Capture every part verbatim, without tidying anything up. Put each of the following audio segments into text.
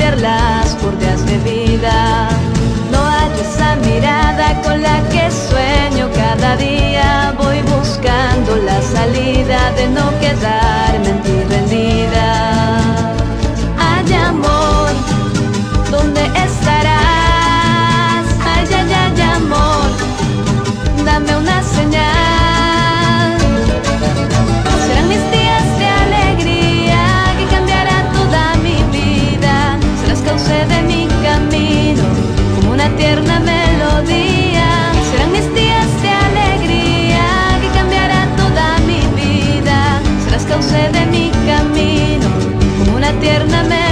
cambiarlas por días de vida. No hay esa mirada con la que sueño cada día. Voy buscando la salida de no quedarme en ti rendida. Ay, amor, ¿dónde estarás? Ay, ay, ay, amor, dame una señal. Serán mis días de alegría que cambiarán toda mi vida. Serás cauce de mi camino, como una tierna melodía. Serán mis días de alegría que cambiarán toda mi vida. Serás cauce de mi camino, como una tierna melodía.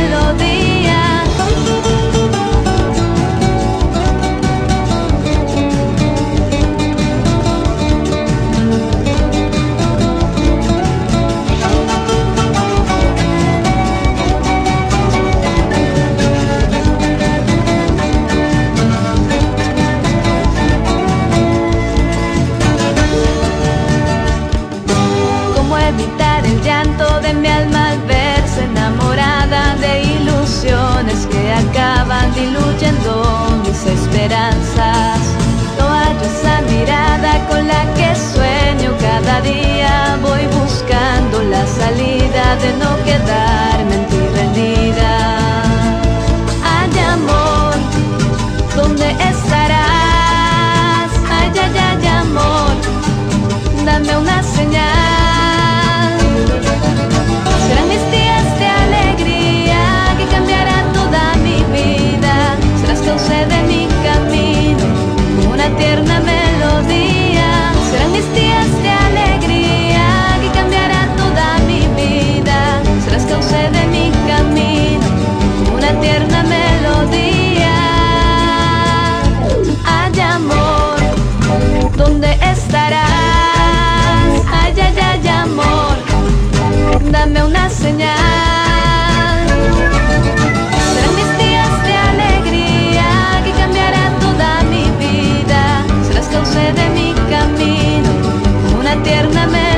Evitar el llanto de mi alma al verse enamorada de ilusiones que acaban diluyendo mis esperanzas. No hallo esa mirada con la que sueño cada día. Voy buscando la salida de no quedarme en ti rendida. Ay, amor, ¿dónde estarás? Ay, ay, ay, amor, dame una señal. Serán mis días de alegría que cambiarán toda mi vida. Serás cauce de mi camino, como una tierna melodía. Serán mis días de alegría que cambiarán toda mi vida. Serás cauce de mi camino, como una tierna melodía. Ay, amor, ¿dónde estarás? Ay, ay, ay, amor, dame una señal. Serán mis días de alegría que cambiarán toda mi vida. Serás cauce de mi camino, como una tierna melodía.